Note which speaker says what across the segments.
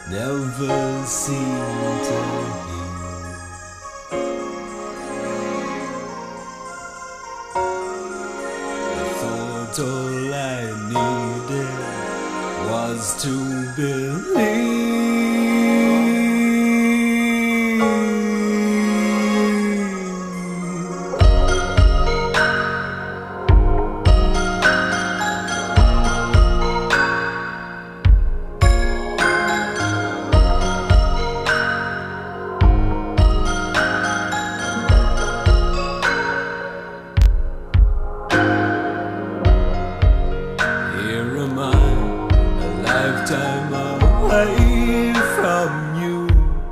Speaker 1: never seem to heal. I thought all I needed was to believe. Here am I, a lifetime away from you.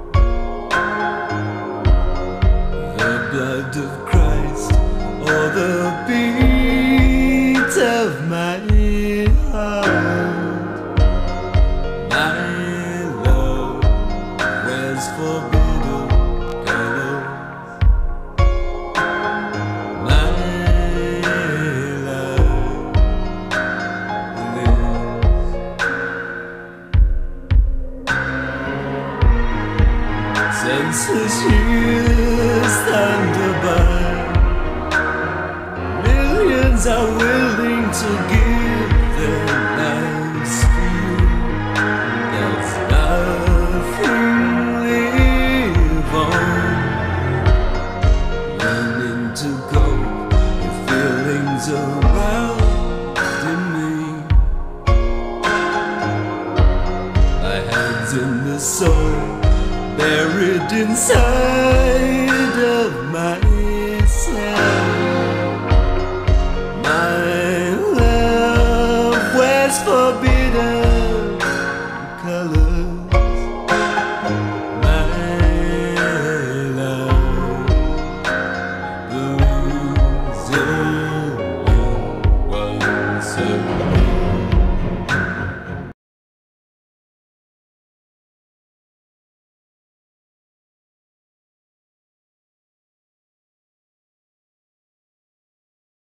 Speaker 1: The blood of Christ, or the beat of my heart. My love wears forbidden colors. My senseless years thunder by. Millions are willing to give their lives to you. There's nothing live on. Learning to go with feelings around me. My hands in the soil, buried inside of my